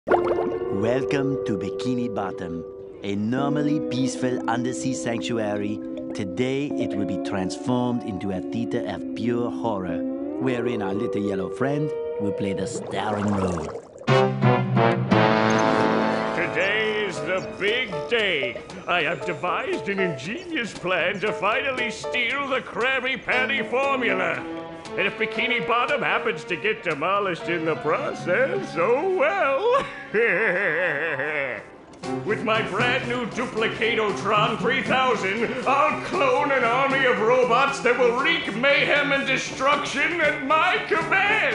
Welcome to Bikini Bottom, a normally peaceful undersea sanctuary. Today it will be transformed into a theater of pure horror, wherein our little yellow friend will play the starring role. Today is the big day. I have devised an ingenious plan to finally steal the Krabby Patty formula. And if Bikini Bottom happens to get demolished in the process, oh well. With my brand new Duplicatotron 3000, I'll clone an army of robots that will wreak mayhem and destruction at my command.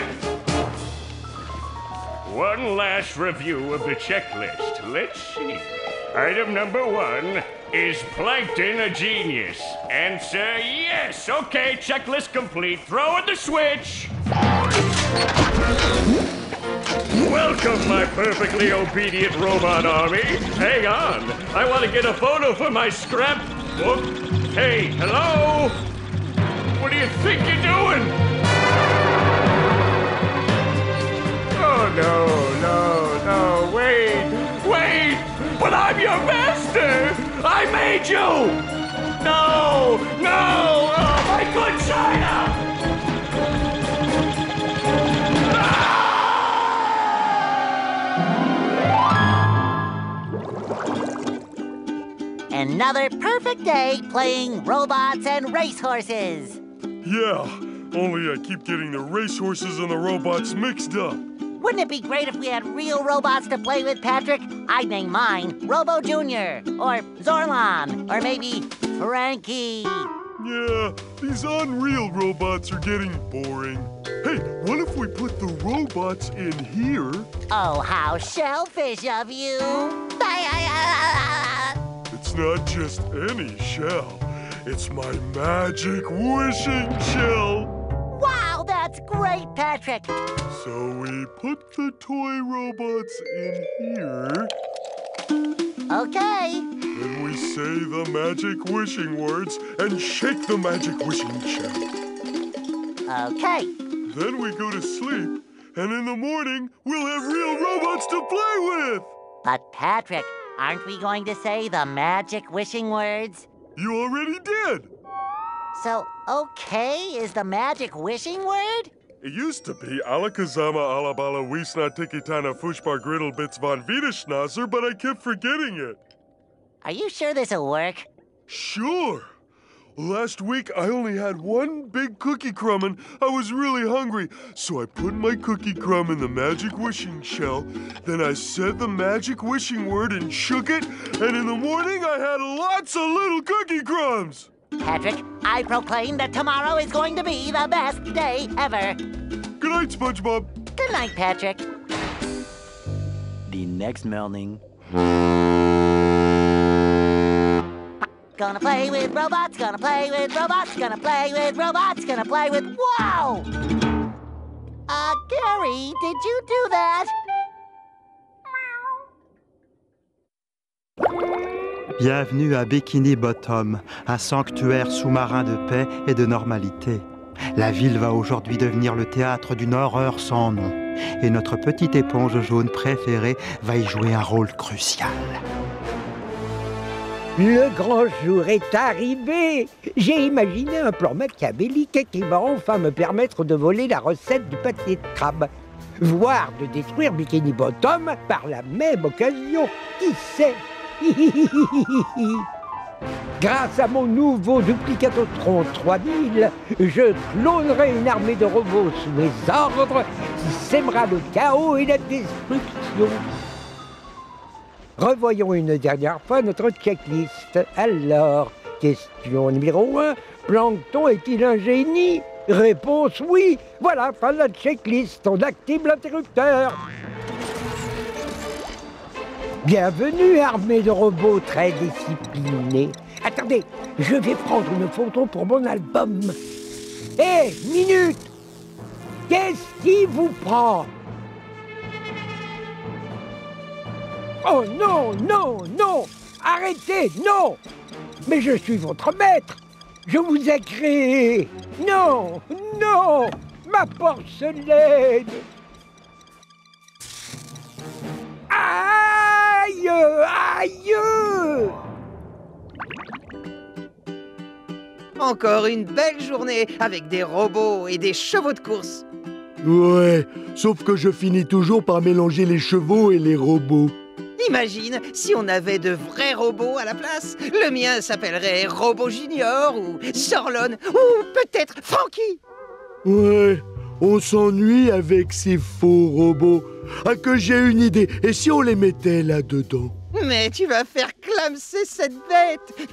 One last review of the checklist. Let's see. Item number 1, is Plankton a genius? Answer yes. Okay, checklist complete. Throw in the switch. Welcome, my perfectly obedient robot army. Hang on. I want to get a photo for my scrapbook. Hey, hello? What do you think you're doing? Oh, no, wait! But I'm your master! I made you! No! Oh, my good China! Another perfect day playing robots and racehorses. Yeah, only I keep getting the racehorses and the robots mixed up. Wouldn't it be great if we had real robots to play with, Patrick? I'd name mine Robo Jr. or Zorlon or maybe Frankie. Yeah, these unreal robots are getting boring. Hey, what if we put the robots in here? Oh, how shellfish of you. It's not just any shell. It's my magic wishing shell. Wow, that's great, Patrick. So we put the toy robots in here. Okay. Then we say the magic wishing words and shake the magic wishing shell. Okay. Then we go to sleep, and in the morning, we'll have real robots to play with. But, Patrick, aren't we going to say the magic wishing words? You already did. So, okay is the magic wishing word? It used to be Alakazama Alabala Wiesna Tikitana Fushbar Griddle Bits von Wiederschnauzer, but I kept forgetting it. Are you sure this'll work? Sure. Last week, I only had one big cookie crumb, and I was really hungry. So I put my cookie crumb in the magic wishing shell. Then I said the magic wishing word and shook it. And in the morning, I had lots of little cookie crumbs. Patrick, I proclaim that tomorrow is going to be the best day ever. Good night, SpongeBob. Good night, Patrick. The next morning. Gonna play with robots, gonna play with robots, gonna play with robots, gonna play with... Wow! Gary, did you do that? Bienvenue à Bikini Bottom, un sanctuaire sous-marin de paix et de normalité. La ville va aujourd'hui devenir le théâtre d'une horreur sans nom. Et notre petite éponge jaune préférée va y jouer un rôle crucial. Le grand jour est arrivé. J'ai imaginé un plan machiavélique qui va enfin me permettre de voler la recette du pâté de crabe, voire de détruire Bikini Bottom par la même occasion. Qui sait? Grâce à mon nouveau Duplicatotron 3000, je clonerai une armée de robots sous mes ordres qui sèmera le chaos et la destruction. Revoyons une dernière fois notre checklist. Alors, question numéro 1, Plankton est-il un génie? Réponse oui. Voilà, fin de la checklist. On active l'interrupteur. Bienvenue, armée de robots très disciplinés. Attendez, je vais prendre une photo pour mon album. Hé, minute! Qu'est-ce qui vous prend? Oh non, non, non! Arrêtez, non! Mais je suis votre maître! Je vous ai créé! Non, non! Ma porcelaine! Encore une belle journée avec des robots et des chevaux de course. Ouais, sauf que je finis toujours par mélanger les chevaux et les robots. Imagine si on avait de vrais robots à la place. Le mien s'appellerait Robot Junior ou Zorlon ou peut-être Frankie. Ouais, on s'ennuie avec ces faux robots. Ah, que j'ai une idée. Et si on les mettait là-dedans? Mais tu vas faire clamser cette bête.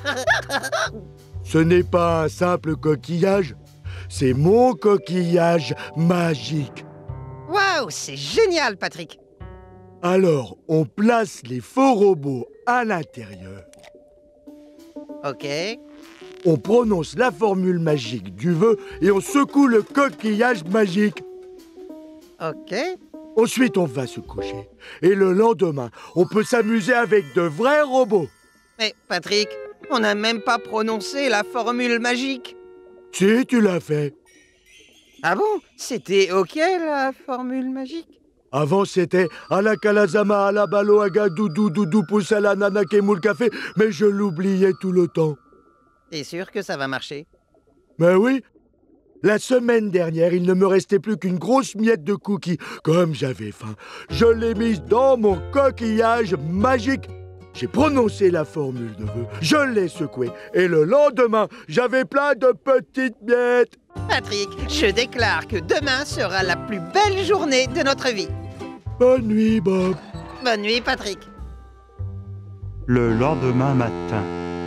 Ce n'est pas un simple coquillage. C'est mon coquillage magique. Waouh, c'est génial, Patrick. Alors, on place les faux robots à l'intérieur. Ok. On prononce la formule magique du vœu et on secoue le coquillage magique. Ok. Ensuite, on va se coucher. Et le lendemain, on peut s'amuser avec de vrais robots. Mais Patrick, on n'a même pas prononcé la formule magique. Si, tu l'as fait. Ah bon? C'était ok la formule magique? Avant, c'était Alakalazama, Alabalo, Aga, Doudou, Doudou, Poussala, Nana, Kemoul, Café, mais je l'oubliais tout le temps. T'es sûr que ça va marcher? Mais oui. La semaine dernière, il ne me restait plus qu'une grosse miette de cookies. Comme j'avais faim, je l'ai mise dans mon coquillage magique. J'ai prononcé la formule de vœu, je l'ai secouée, et le lendemain, j'avais plein de petites miettes. Patrick, je déclare que demain sera la plus belle journée de notre vie. Bonne nuit, Bob. Bonne nuit, Patrick. Le lendemain matin.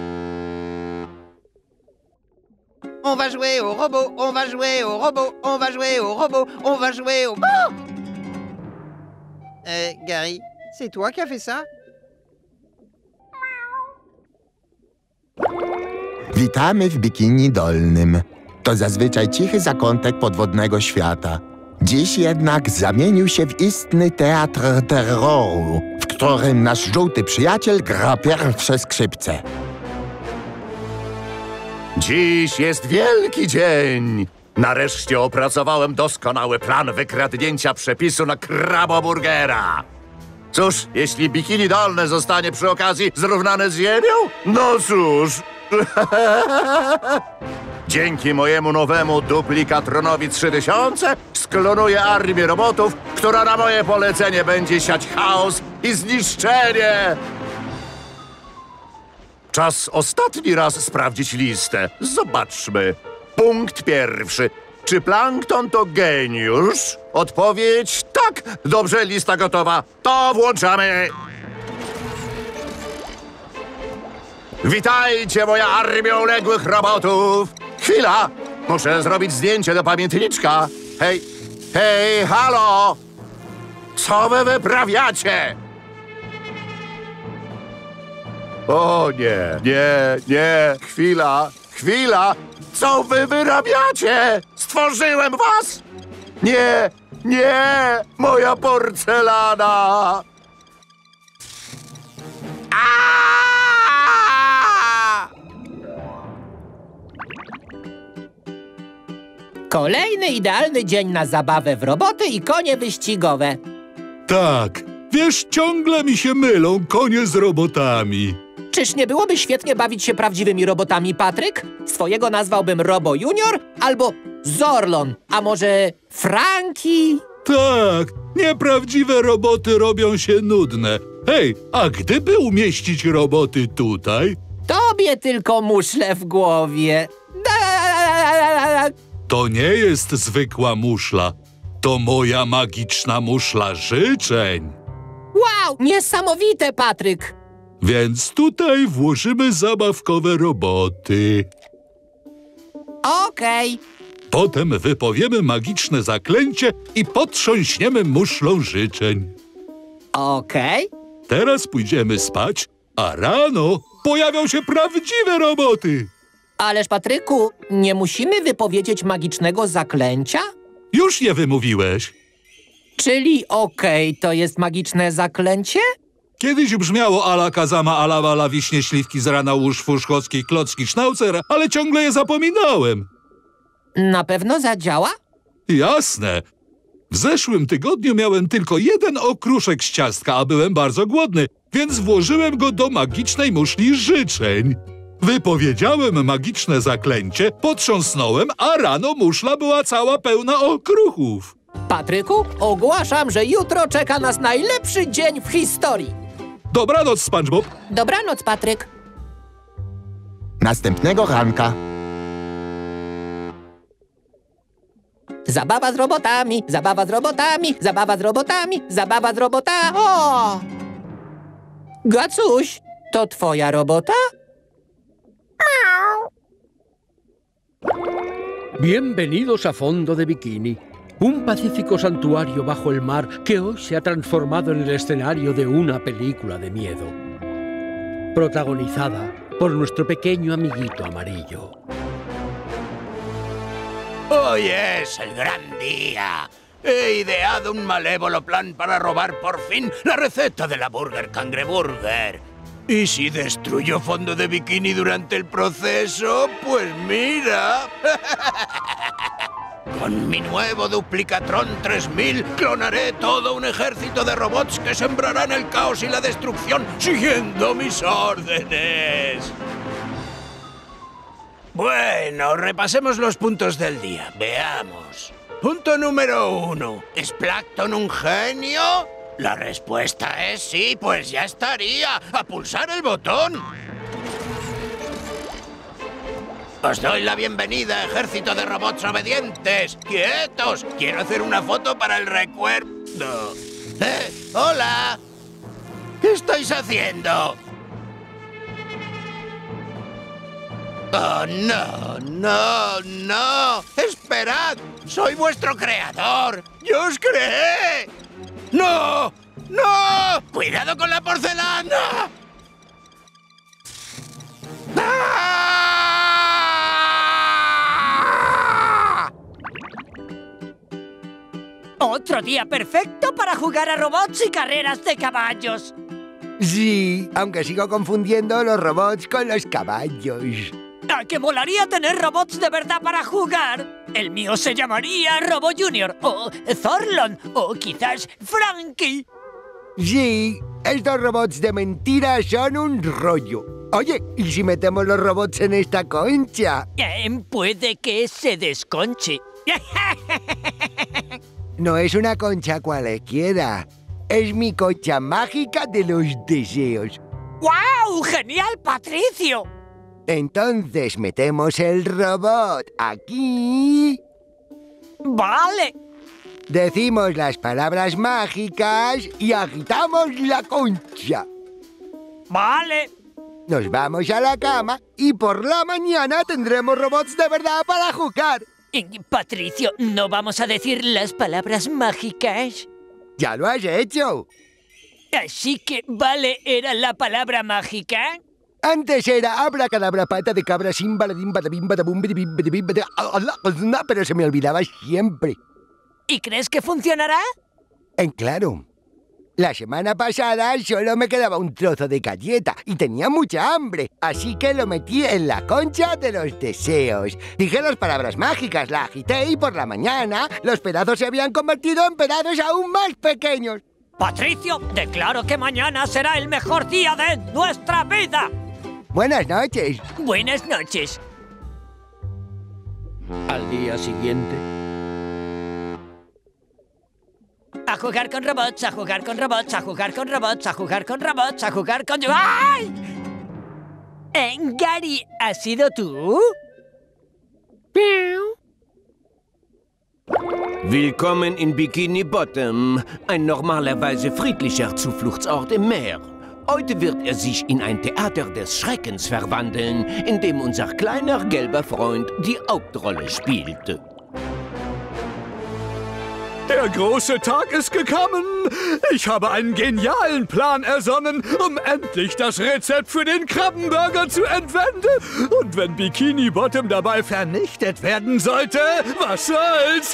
On va jouer au robot, on va jouer au robot, on va jouer au robot, on va jouer au... Oh! Gary, c'est toi qui as fait ça? Witamy w Bikini Dolnym. To zazwyczaj cichy zakątek podwodnego świata. Dziś jednak zamienił się w istny teatr terroru, w którym nasz żółty przyjaciel gra pierwsze skrzypce. Dziś jest wielki dzień. Nareszcie opracowałem doskonały plan wykradnięcia przepisu na kraboburgera. Cóż, jeśli Bikini Dolne zostanie przy okazji zrównane z ziemią? No cóż... Dzięki mojemu nowemu duplikatronowi 3000 sklonuję armię robotów, która na moje polecenie będzie siać chaos i zniszczenie. Czas ostatni raz sprawdzić listę. Zobaczmy. Punkt pierwszy. Czy plankton to geniusz? Odpowiedź tak. Dobrze, lista gotowa. To włączamy. Witajcie, moja armia uległych robotów. Chwila. Muszę zrobić zdjęcie do pamiętniczka. Hej, hej, halo. Co wy wyprawiacie? O nie, nie, chwila. Co wy wyrabiacie? Stworzyłem was? Nie, moja porcelana. Kolejny idealny dzień na zabawę w roboty i konie wyścigowe. Tak, wiesz, ciągle mi się mylą konie z robotami. Czyż nie byłoby świetnie bawić się prawdziwymi robotami, Patryk? Swojego nazwałbym Robo Junior albo Zorlon, a może Frankie? Tak, nieprawdziwe roboty robią się nudne. Hej, a gdyby umieścić roboty tutaj? Tobie tylko muszle w głowie. To nie jest zwykła muszla. To moja magiczna muszla życzeń. Wow, niesamowite, Patryk. Więc tutaj włożymy zabawkowe roboty. Okej. Potem wypowiemy magiczne zaklęcie i potrząśniemy muszlą życzeń. Okej. Teraz pójdziemy spać, a rano pojawią się prawdziwe roboty. Ależ, Patryku, nie musimy wypowiedzieć magicznego zaklęcia? Już je wymówiłeś. Czyli okej, to jest magiczne zaklęcie? Kiedyś brzmiało ala kazama, ala bala, wiśnie, śliwki z rana, łóż, fuszkowski, klocki, sznaucer, ale ciągle je zapominałem. Na pewno zadziała? Jasne. W zeszłym tygodniu miałem tylko jeden okruszek z ciastka, a byłem bardzo głodny, więc włożyłem go do magicznej muszli życzeń. Wypowiedziałem magiczne zaklęcie, potrząsnąłem, a rano muszla była cała pełna okruchów. Patryku, ogłaszam, że jutro czeka nas najlepszy dzień w historii. Dobranoc, SpongeBob. Dobranoc, Patryk. Następnego ranka. Zabawa z robotami, zabawa z robotami, zabawa z robotami, zabawa z robotami. O! Gacuś, to twoja robota? Bienvenidos a Fondo de Bikini, un pacífico santuario bajo el mar que hoy se ha transformado en el escenario de una película de miedo, protagonizada por nuestro pequeño amiguito amarillo. Hoy es el gran día. He ideado un malévolo plan para robar por fin la receta de la Burger Cangreburger. ¿Y si destruyo Fondo de Bikini durante el proceso? Pues mira. Con mi nuevo Duplicatron 3000 clonaré todo un ejército de robots que sembrarán el caos y la destrucción siguiendo mis órdenes. Bueno, repasemos los puntos del día. Veamos. Punto número 1. ¿Es Plankton un genio? La respuesta es sí, pues ya estaría. ¡A pulsar el botón! Os doy la bienvenida, ejército de robots obedientes. ¡Quietos! Quiero hacer una foto para el recuerdo. ¡Hola! ¿Qué estáis haciendo? ¡Oh, no! ¡No! ¡No! ¡Esperad! ¡Soy vuestro creador! ¡Yo os creé! ¡No! ¡No! ¡Cuidado con la porcelana! ¡Ah! Otro día perfecto para jugar a robots y carreras de caballos. Sí, aunque sigo confundiendo los robots con los caballos. ¿A qué molaría tener robots de verdad para jugar? El mío se llamaría Robo Junior, o Zorlon, o quizás Frankie. Sí, estos robots de mentira son un rollo. Oye, ¿y si metemos los robots en esta concha? Puede que se desconche. No es una concha cualquiera. Es mi concha mágica de los deseos. ¡Guau! ¡Genial, Patricio! Entonces metemos el robot aquí. Vale. Decimos las palabras mágicas y agitamos la concha. Vale. Nos vamos a la cama y por la mañana tendremos robots de verdad para jugar. Patricio, ¿no vamos a decir las palabras mágicas? Ya lo has hecho. Así que, vale, ¿era la palabra mágica? Antes era abracadabra, pata de cabra, simbaladim, badabim, badabum, bidibim, bidibim, pero se me olvidaba siempre. ¿Y crees que funcionará? Claro. La semana pasada solo me quedaba un trozo de galleta y tenía mucha hambre, así que lo metí en la concha de los deseos. Dije las palabras mágicas, la agité y por la mañana los pedazos se habían convertido en pedazos aún más pequeños. Patricio, declaro que mañana será el mejor día de nuestra vida. Buenas noches. Buenas noches. Al día siguiente... A jugar con robots, a jugar con robots, a jugar con robots, a jugar con robots, a jugar con... ¡Ay! Gary, ¿has sido tú? Willkommen in Bikini Bottom, ein normalerweise friedlicher Zufluchtsort im Meer. Heute wird er sich in ein Theater des Schreckens verwandeln, in dem unser kleiner gelber Freund die Hauptrolle spielt. Der große Tag ist gekommen. Ich habe einen genialen Plan ersonnen, um endlich das Rezept für den Krabbenburger zu entwenden. Und wenn Bikini Bottom dabei vernichtet werden sollte, was soll's?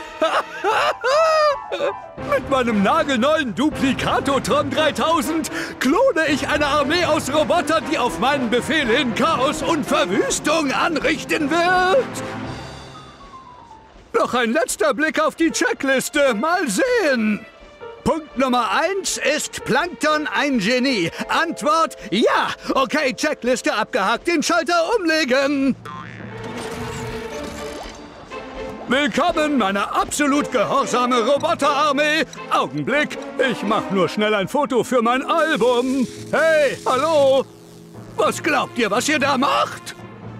Mit meinem nagelneuen Duplicatotron 3000 klone ich eine Armee aus Robotern, die auf meinen Befehl hin Chaos und Verwüstung anrichten wird. Noch ein letzter Blick auf die Checkliste. Mal sehen. Punkt Nummer 1, ist Plankton ein Genie? Antwort, ja. Okay, Checkliste abgehakt, den Schalter umlegen. Willkommen, meine absolut gehorsame Roboterarmee. Augenblick, ich mach nur schnell ein Foto für mein Album. Hey, hallo. Was glaubt ihr, was ihr da macht?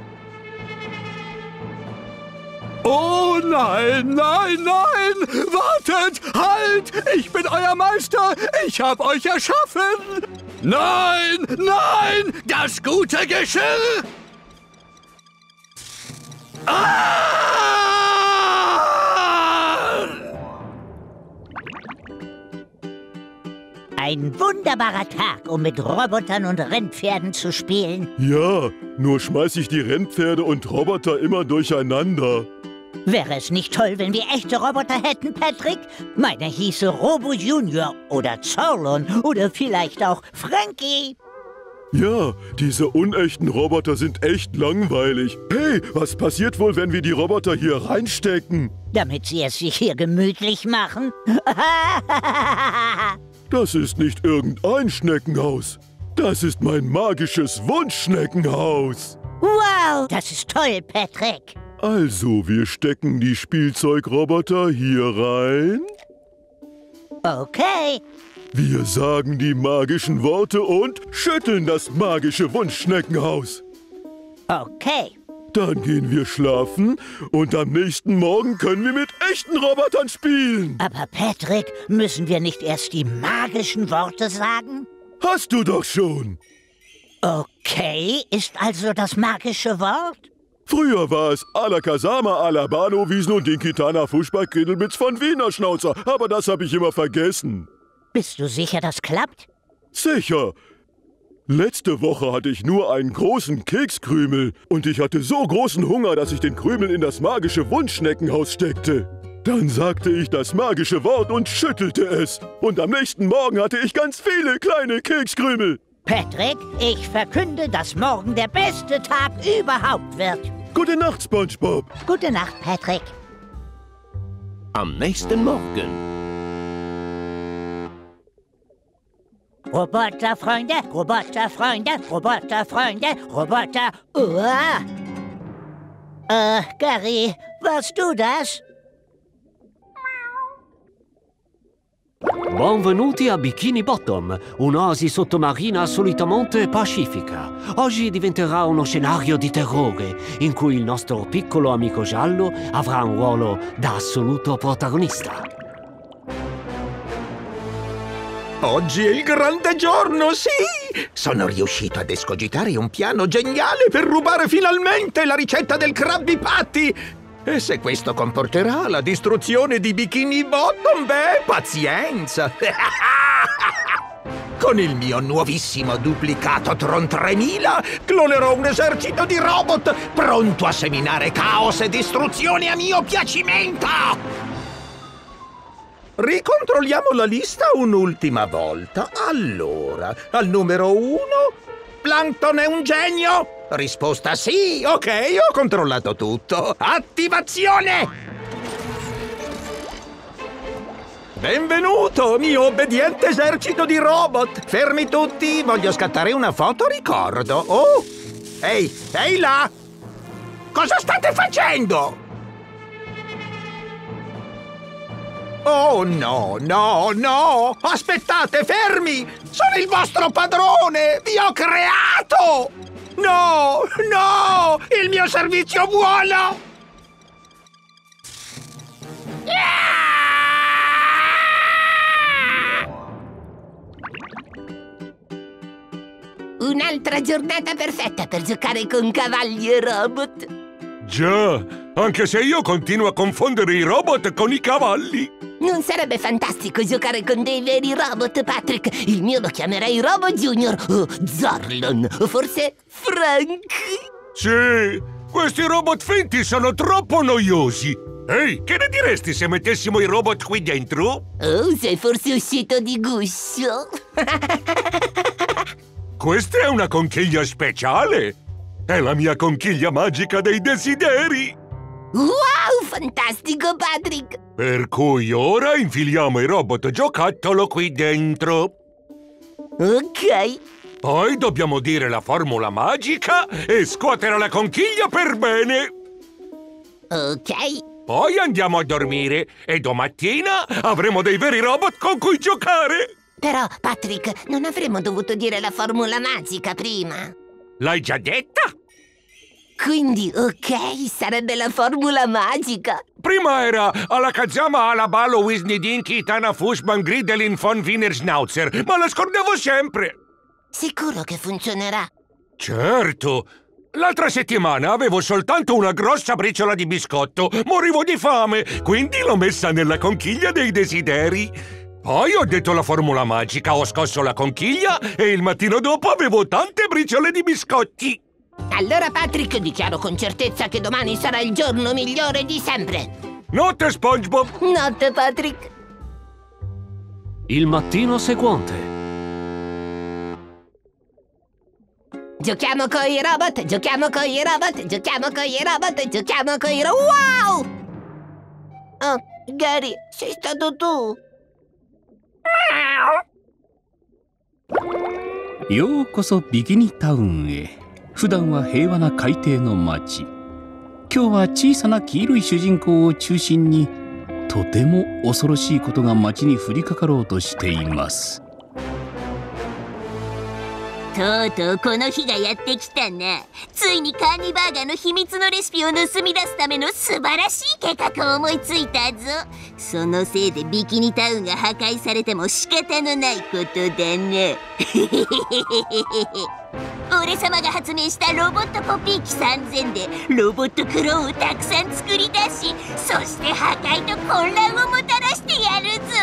Oh nein, nein, nein! Wartet! Halt! Ich bin euer Meister! Ich hab euch erschaffen! Nein, nein! Das gute Geschirr! Ein wunderbarer Tag, um mit Robotern und Rennpferden zu spielen. Ja, nur schmeiß ich die Rennpferde und Roboter immer durcheinander. Wäre es nicht toll, wenn wir echte Roboter hätten, Patrick? Meiner hieße Robo Junior oder Zorlon oder vielleicht auch Frankie. Ja, diese unechten Roboter sind echt langweilig. Hey, was passiert wohl, wenn wir die Roboter hier reinstecken? Damit sie es sich hier gemütlich machen? Das ist nicht irgendein Schneckenhaus. Das ist mein magisches Wunschschneckenhaus. Wow, das ist toll, Patrick. Also, wir stecken die Spielzeugroboter hier rein. Okay. Wir sagen die magischen Worte und schütteln das magische Wunschschneckenhaus. Okay. Dann gehen wir schlafen und am nächsten Morgen können wir mit echten Robotern spielen. Aber Patrick, müssen wir nicht erst die magischen Worte sagen? Hast du doch schon. Okay, ist also das magische Wort? Früher war es Alakazama, Alabano, Wiesen und Dinkitana, Fuschback, Grindelbitz von Wiener Schnauzer. Aber das habe ich immer vergessen. Bist du sicher, das klappt? Sicher. Letzte Woche hatte ich nur einen großen Kekskrümel. Und ich hatte so großen Hunger, dass ich den Krümel in das magische Wunschschneckenhaus steckte. Dann sagte ich das magische Wort und schüttelte es. Und am nächsten Morgen hatte ich ganz viele kleine Kekskrümel. Patrick, ich verkünde, dass morgen der beste Tag überhaupt wird. Gute Nacht, SpongeBob. Gute Nacht, Patrick. Am nächsten Morgen. Roboterfreunde, Roboterfreunde, Roboterfreunde, Roboter... Gary, warst du das? Benvenuti a Bikini Bottom, un'oasi sottomarina assolutamente pacifica. Oggi diventerà uno scenario di terrore, in cui il nostro piccolo amico giallo avrà un ruolo da assoluto protagonista. Oggi è il grande giorno, sì! Sono riuscito ad escogitare un piano geniale per rubare finalmente la ricetta del Krabby Patty! E se questo comporterà la distruzione di Bikini Bottom, beh, pazienza! Con il mio nuovissimo duplicato Tron 3000 clonerò un esercito di robot pronto a seminare caos e distruzione a mio piacimento! Ricontrolliamo la lista un'ultima volta. Allora, al numero 1, Plankton è un genio? Risposta sì, ok, ho controllato tutto. Attivazione! Benvenuto, mio obbediente esercito di robot. Fermi tutti, voglio scattare una foto ricordo. Oh, ehi là! Cosa state facendo? Oh no, no, no! Aspettate, fermi! Sono il vostro padrone! Vi ho creato! No, no! Il mio servizio buono! Un'altra giornata perfetta per giocare con cavalli e robot. Già, anche se io continuo a confondere i robot con i cavalli. Non sarebbe fantastico giocare con dei veri robot, Patrick? Il mio lo chiamerei Robo Junior o Zorlon o forse Frank. Sì, questi robot finti sono troppo noiosi. Ehi, che ne diresti se mettessimo i robot qui dentro? Oh, sei forse uscito di guscio. Questa è una conchiglia speciale. È la mia conchiglia magica dei desideri. Wow, fantastico, Patrick! Per cui ora infiliamo il robot giocattolo qui dentro. Ok. Poi dobbiamo dire la formula magica e scuotere la conchiglia per bene. Ok. Poi andiamo a dormire e domattina avremo dei veri robot con cui giocare. Però, Patrick, non avremmo dovuto dire la formula magica prima. L'hai già detta? Quindi, ok, sarebbe la formula magica. Prima era Alakazama Alabalo Wisni Dinky Tana Fushman Gridelin von Wiener Schnauzer, ma la scordavo sempre. Sicuro che funzionerà? Certo. L'altra settimana avevo soltanto una grossa briciola di biscotto. Morivo di fame, quindi l'ho messa nella conchiglia dei desideri. Poi ho detto la formula magica, ho scosso la conchiglia e il mattino dopo avevo tante briciole di biscotti. Allora, Patrick, dichiaro con certezza che domani sarà il giorno migliore di sempre. Notte, SpongeBob. Notte, Patrick. Il mattino seguente. Giochiamo con i robot, giochiamo con i robot, giochiamo con i robot, giochiamo con i robot. Wow! Oh, Gary, sei stato tu? ようこそビキニタウンへ。普段は平和な海底の町。今日は小さな黄色い主人公を中心にとても恐ろしいことが町に降りかかろうとしています。 とうとうこの日がやってきたな。ついにカーニバーガーの秘密のレシピを盗み出すための素晴らしい計画を思いついたぞ。そのせいでビキニタウンが破壊されても仕方のないことだね。俺様が発明したロボットコピー機3000でロボットクローンをたくさん作り出し、そして破壊と混乱をもたらしてやるぞ。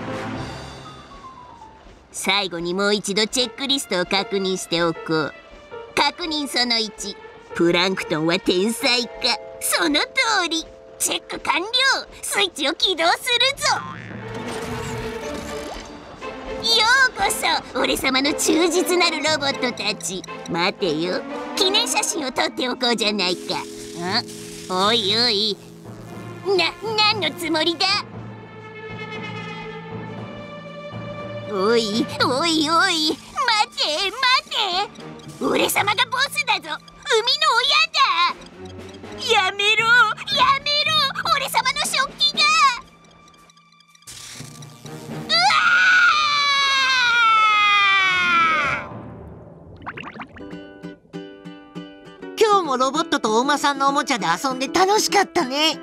最後にもう一度チェックリストを確認しておこう。確認その1、プランクトンは天才か。その通り。チェック完了。スイッチを起動するぞ。ようこそ俺様の忠実なるロボットたち。待てよ、記念写真を撮っておこうじゃないか。おいおい、何のつもりだ。おいおいおい、待て待て、俺様がボスだぞ。海の親だ。やめろやめろ、俺様の食器が。うわ今日もロボットとお馬さんのおもちゃで遊んで楽しかったね。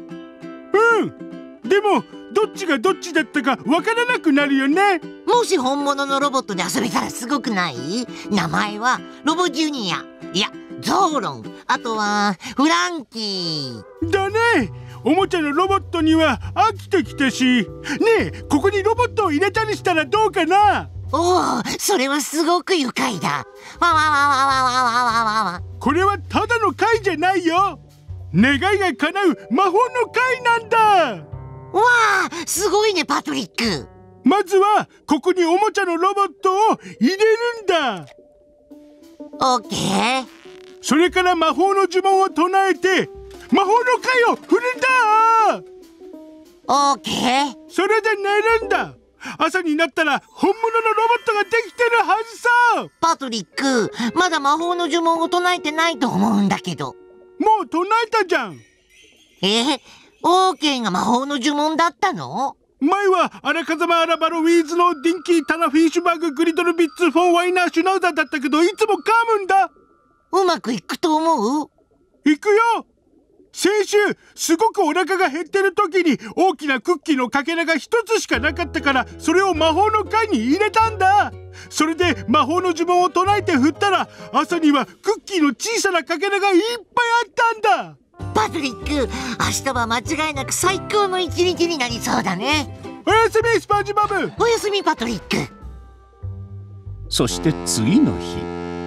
でもどっちがどっちだったかわからなくなるよね。 もし本物のロボットで遊べたらすごくない？名前はロボジュニア、いやゾーロン、あとはフランキーだね。おもちゃのロボットには飽きてきたし、ねえここにロボットを入れたりしたらどうかな。 おお、それはすごく愉快だ。わわわわわわわわ。 これはただの貝じゃないよ。願いが叶う魔法の貝なんだ。 わあ、すごいねパトリック。 まずはここにおもちゃのロボットを入れるんだ。 オッケー。 それから魔法の呪文を唱えて魔法の貝を振るんだ。 オッケー。 それで寝るんだ。朝になったら本物のロボットができてるはずさ。 パトリック、まだ魔法の呪文を唱えてないと思うんだけど。 もう唱えたじゃん。 オーケーが魔法の呪文だったの？ 前はアラカザマアラバロウィーズのディンキータナフィッシュバーググリドルビッツフォンワイナーシュナウザーだったけどいつも噛むんだ。 うまくいくと思う？ いくよ。先週すごくお腹が減ってる時に大きなクッキーのかけらが一つしかなかったからそれを魔法の貝に入れたんだ。それで魔法の呪文を唱えて振ったら朝にはクッキーの小さなかけらがいっぱいあったんだ。 パトリック、明日は間違いなく最高の一日になりそうだね。 おやすみスパンジボブ。 おやすみパトリック。 そして次の日、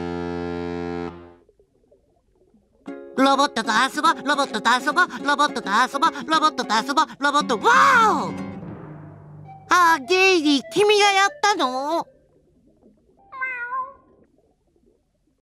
ロボットと遊ぼう、ロボットと遊ぼう、ロボットと遊ぼう、ロボットと遊ぼう、ロボット。わーお！ゲイリー、君がやったの？